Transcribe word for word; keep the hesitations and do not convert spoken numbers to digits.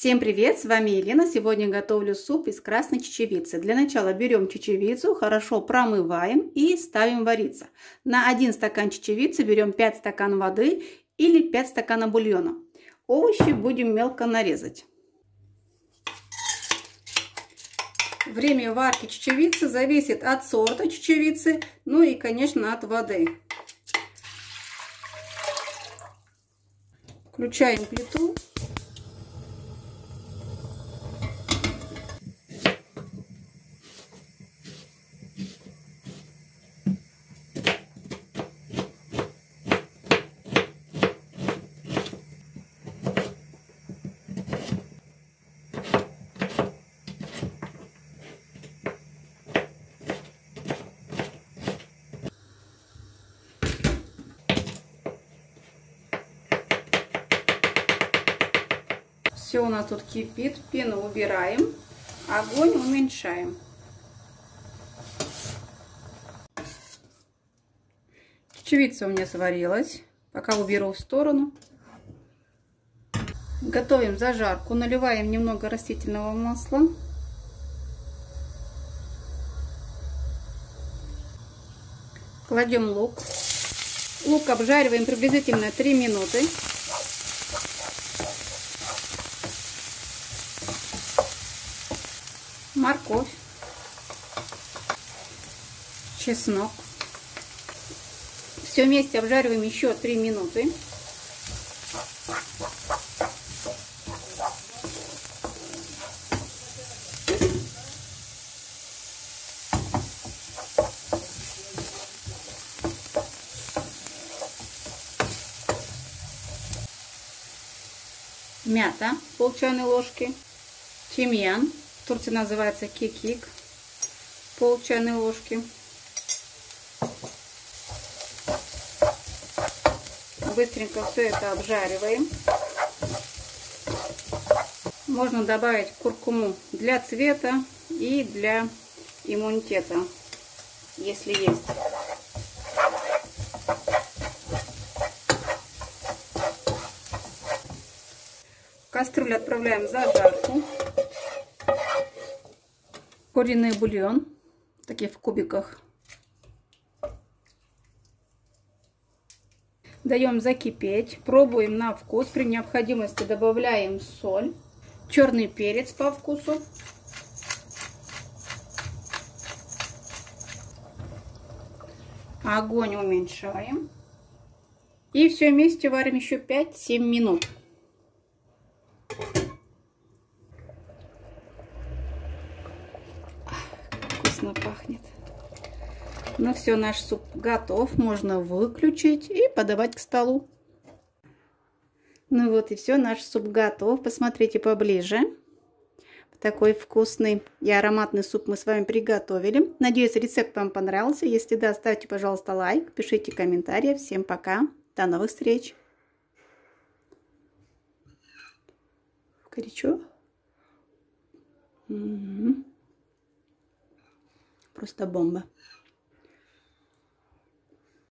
Всем привет, с вами Елена. Сегодня готовлю суп из красной чечевицы. Для начала берем чечевицу, хорошо промываем и ставим вариться. На один стакан чечевицы берем пять стаканов воды или пять стаканов бульона. Овощи будем мелко нарезать. Время варки чечевицы зависит от сорта чечевицы, ну и, конечно, от воды. Включаем плиту. Все у нас тут кипит, пену убираем, огонь уменьшаем. Чечевица у меня сварилась, пока уберу в сторону. Готовим зажарку, наливаем немного растительного масла. Кладем лук. Лук обжариваем приблизительно три минуты. Морковь, чеснок. Все вместе обжариваем еще три минуты. Мята пол чайной ложки, тимьян. В Турции называется кекик, пол чайной ложки. Быстренько все это обжариваем. Можно добавить куркуму для цвета и для иммунитета, если есть. В кастрюлю отправляем зажарку. Куриный бульон, такие в кубиках. Даем закипеть, пробуем на вкус. При необходимости добавляем соль, черный перец по вкусу. Огонь уменьшаем. И все вместе варим еще пять-семь минут. Пахнет. Ну все, наш суп готов, можно выключить и подавать к столу. Ну вот и все, наш суп готов. Посмотрите поближе. Такой вкусный и ароматный суп мы с вами приготовили. Надеюсь, рецепт вам понравился. Если да, ставьте, пожалуйста, лайк, пишите комментарии. Всем пока, до новых встреч. Горячо. Угу. Просто бомба.